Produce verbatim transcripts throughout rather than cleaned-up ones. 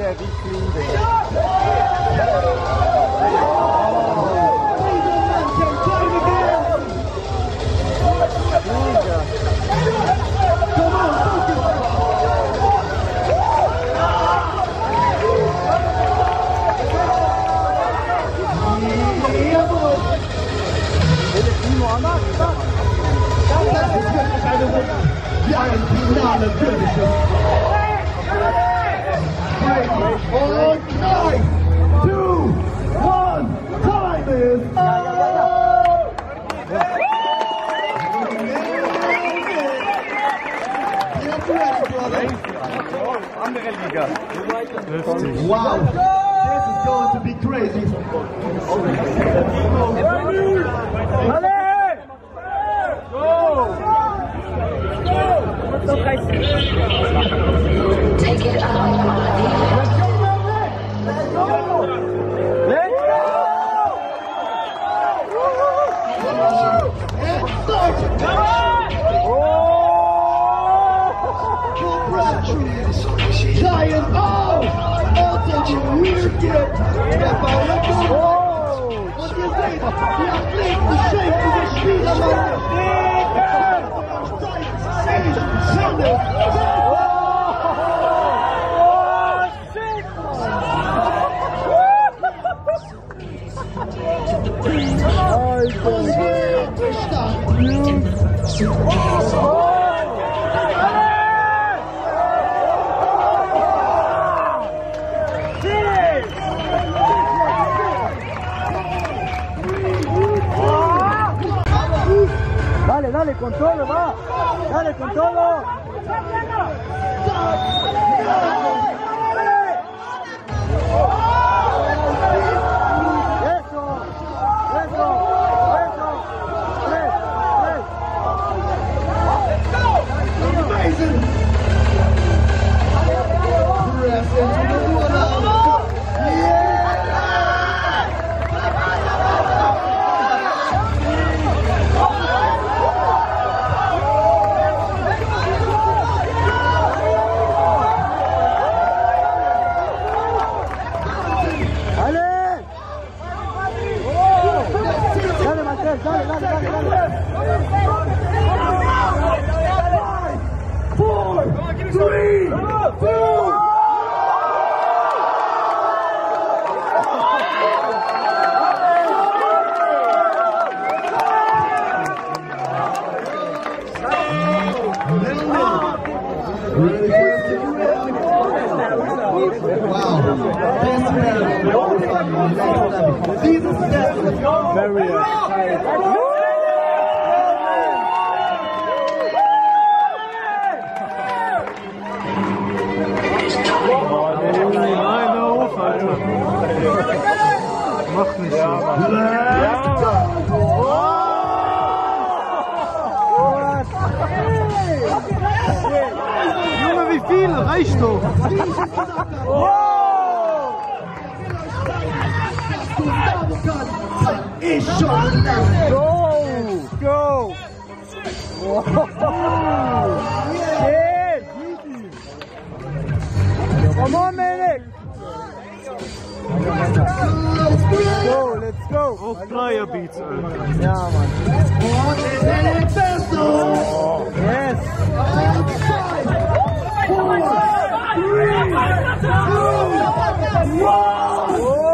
der Vitalii. Wie ein finale Finish. Und drei, two, one, time is up! Andere Liga. Wow, this is going to be crazy. Take it out. Let's go! Let's go! Congratulations! Giant! Oh! Oh, such a weird kid! Step out, let's go! What do you think? The athlete, the shape, the Spieler, man! Dale, dale, con todo, va. Dale, con todo. Eso, eso, eso. Tres, tres. Amazing! Press into the water. Dale, dale, dale, dale. Four, three, two. Wow. These are very excited. Mach nicht so. Junge, wie viel? Reicht doch. Go! Go! Shit! Come on, Melnik! Let's go, let's go! Auf Flyer Beats, Alter. Ja, Mann. Yes! Four, three, two, one!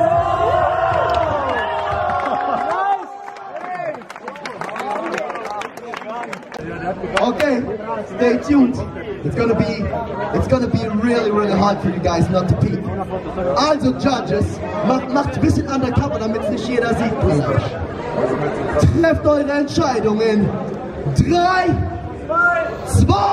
Okay, stay tuned. It's gonna be, it's gonna be really, really hard for you guys not to peek. Also Judges, macht, macht ein bisschen undercover, damit es nicht jeder sieht, glaube ich. Trefft eure Entscheidungen. Drei, zwei,